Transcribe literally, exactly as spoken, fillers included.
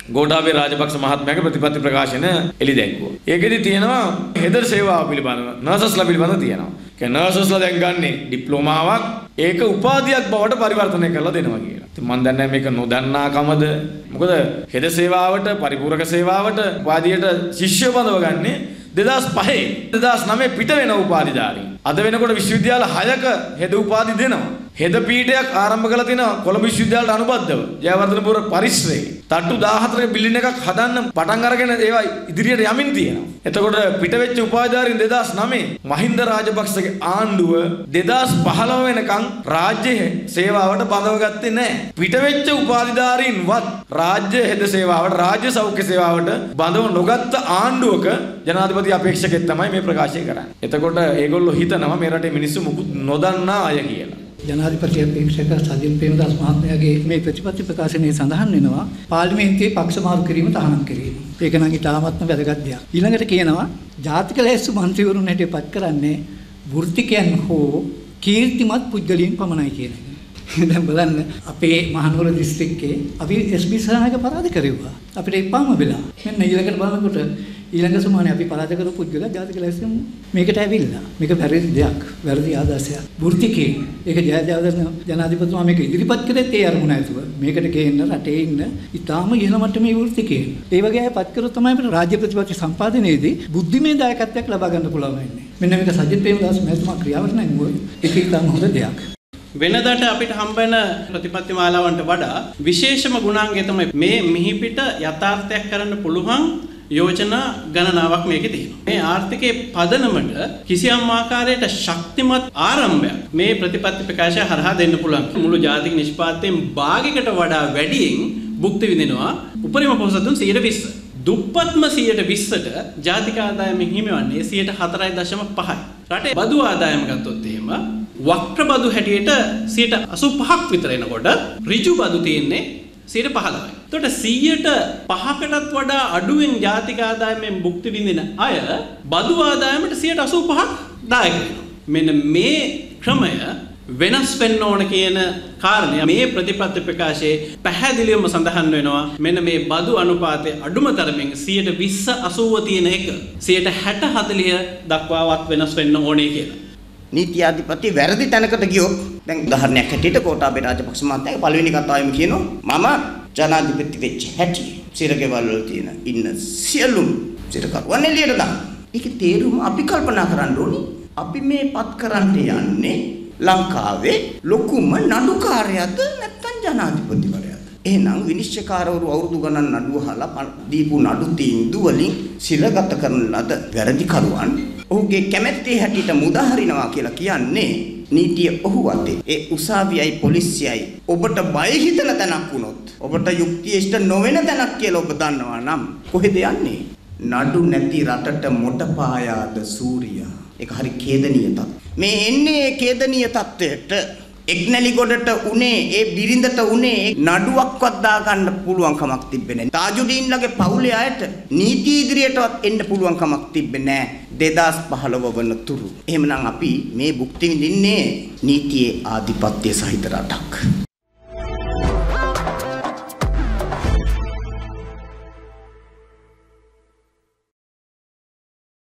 ගෝඨාභය රාජපක්ෂ මහත්මයාගේ ප්‍රතිපත්ති ප්‍රකාශන එළි දැක්වුවා. ඒකෙදි තියෙනවා හෙදර් සේවාව පිළිබඳව නර්සස්ලා පිළිබඳව තියෙනවා. ඒ නර්සස්ලා දැන් ගන්නේ ඩිප්ලෝමාවක් ඒක උපාධියක් බවට පරිවර්තනය කරලා දෙනවා කියලා. ඉතින් මම දන්නේ මේක නොදන්නාකමද මොකද හෙද සේවාවට පරිපූර්ණක සේවාවට උපාධියට ශිෂ්‍ය බඳව ගන්නේ දෙදාස් පහේ දෙදාස් නවයේ පිට වෙන උපාධිධාරීන්. අද වෙනකොට විශ්වවිද්‍යාල හයක හෙද උපාධි දෙනවා. හෙද පීඨයක් ආරම්භ කළා තිනවා කොළඹ විශ්වවිද්‍යාලයට අනුබද්ධව. ජයවර්ධනපුර පරිශ්‍රයේ තට්ටු දාහතරක බිල්ඩින් එකක් හදන්න පටන් අරගෙන ඒවා ඉදිරියට යමින් තියෙනවා. එතකොට පිට වෙච්ච උපාධිධාරීන් දෙදාස් නවයේ මහින්ද රාජපක්ෂගේ ආණ්ඩුව දෙදාස් පහළොව වෙනකන් රාජ්‍ය සේවාවට බඳව ගත්තේ නැහැ. පිට වෙච්ච උපාධිධාරීන්වත් රාජ්‍ය හෙද සේවාවට රාජ්‍ය සෞඛ්‍ය සේවාවට බඳව නොගත්ත ආණ්ඩුවක ජනාධිපති අපේක්ෂකෙක් තමයි මේ ප්‍රකාශය කරන්නේ. එතකොට ඒගොල්ලෝ හිතනවා මේ රටේ මිනිස්සු මුකුත් නොදන්නා අය කියලා. ජනාධිපති අපේක්ෂක සජිත් ප්‍රේමදාස මහත්මයාගේ මේ ප්‍රතිපත්ති ප්‍රකාශනයේ සඳහන් වෙනවා පාර්ලිමේන්තුවේ පක්ෂ මාරු කිරීම තහනම් කිරීම. ඒක නම් ඉතාමත්ම වැදගත් දෙයක්. ඊළඟට කියනවා ජාතික ලැයිස්තු මන්ත්‍රීවරුන් හැටියට පත් කරන්නේ වෘත්තිකයන් හෝ කීර්තිමත් පුද්ගලයන් පමණයි කියන එක. දැන් බලන්න අපේ මහනුවර දිස්ත්‍රික්කයේ අපි එස් බී සහනායක පරාද කරුවා. අපිට එපාම වෙලා. මෙන්න ඊළඟට බලනකොට ඊළඟ සමානේ අපි පරාද කරපු පුද්ගලයා ජාතික ලැයිස්තුවෙන් මේකට ඇවිල්ලා. මේක වැරදි දෙයක්. වැරදි ආදර්ශයක්. වෘත්තිකේ ඒක ජයජයවර්ධන ජනාධිපතිතුමා මේක ඉදිරිපත් කළේත් ඒ අරමුණ ඇතුව. මේකට ගේන්න රටේ ඉන්න ඉතාම ඉහළ මට්ටමේ වෘත්තිකේ. ඒ වගේ අය පත් කරොත් තමයි අපිට රාජ්‍ය ප්‍රතිපත්ති සම්පාදනයේදී බුද්ධිමය දායකත්වයක් ලබා ගන්න පුළුවන් වෙන්නේ. මෙන්න මේක සජිත් ප්‍රේමදාස මහත්මයා ක්‍රියාවට නැංගුවොත් ඒක ඉතාම හොඳ දෙයක්. වෙනදාට අපිට හම්බ වෙන ප්‍රතිපත්ති මාලාවන්ට වඩා විශේෂම ගුණාංගය තමයි මේ මිහිපිට යථාර්ථයක් කරන්න පුළුවන් යෝජනා ගණනාවක් මේකේ තියෙනවා. මේ ආර්ථිකයේ පදනමට කිසියම් ආකාරයකට ශක්තිමත් ආරම්භයක් මේ ප්‍රතිපත්ති ප්‍රකාශය හරහා දෙන්න පුළුවන්. මුළු ජාතික නිෂ්පාදනයෙන් භාගයකට වඩා වැඩියෙන් භුක්ති විඳිනවා උපරිම පොහොසතුන් සියයට විස්ස. දුප්පත්ම සියයට විස්සට ජාතික ආදායමෙන් හිමිවන්නේ සියයට හතරයි දශම පහයි. රටේ බදු ආදායම ගත්තොත් එහෙම වක්‍ර බදු හැටියට සියයට අසූ පහක් විතර එනකොට ඍජු බදු තියෙන්නේ සියයට පහළොවයි. එතකොට සියයට පහකටත් වඩා අඩුවෙන් ජාතික ආදායමෙන් භුක්ති විඳින අය බදු ආදායමට සියයට අසූ පහක් දායක වෙනවා. මෙන්න මේ ක්‍රමය වෙනස් වෙන්න ඕන කියන කාරණය මේ ප්‍රතිපත්ති ප්‍රකාශයේ පැහැදිලිවම සඳහන් වෙනවා. මෙන්න මේ බදු අනුපාතය අඩුම තරමින් සියයට විස්ස අසූව තියෙන එක සියයට හැට හතළිහ දක්වාවත් වෙනස් වෙන්න ඕනේ කියලා. නීති අධිපති වැරදි තැනකට ගියොත් දැන් උදාහරණයක් හැටියට ගෝඨාභය රාජපක්ෂ මහත්මයාගේ පළවෙනි කතාවෙම කියනවා මම ජනාධිපති වෙච්ච හැටි සිරගෙවල් වල තියෙන ඉන්න සියලුම සිරකරුවන් එළියට දාන්න. ඒකේ තේරුම අපි කල්පනා කරන්න ඕනේ. අපි මේ පත් කරන්න යන්නේ ලංකාවේ ලොකුම නඩුකාරයාද නැත්නම් ජනාධිපතිවරයාද? එහෙනම් විනිශ්චයකාරවරු අවුරුදු ගණන් නඩුව අහලා දීපු නඩු තීන්දුව වලින් සිරගත කරන ලද වැරදිකරුවන් ඔහුගේ කැමැත්තේ හැටියට මුදාහරිනවා කියලා කියන්නේ නීතිය ඔහු අතේ. ඒ උසාවියයි පොලිසියයි ඔබට බය හිතන තැනක් වුණොත් ඔබට යුක්තිය ඉෂ්ට නොවන තැනක් කියලා ඔබ දන්නවා නම් කොහෙද යන්නේ? නඩු නැති රටට මොට පායාද සූර්යා. ඒක හරි ඛේදනීය තත්ත්වයක්. මේ එන්නේ ඛේදනීය තත්ත්වයට එක්නැලි ගොඩට උනේ ඒ බිරිඳට උනේ නඩුවක්වත් දාගන්න පුළුවන් කමක් තිබෙන්නේ නැහැ. තාජුඩීන්ලගේ පවුලේ අයට නීති ඉදිරියටවත් එන්න පුළුවන් කමක් තිබෙන්නේ නැහැ. දෙදාස් පහළොව වන තුරු. එහෙමනම් අපි මේ භුක්ති විඳින්නේ නීතියේ ආධිපත්‍ය සහිත රටක්.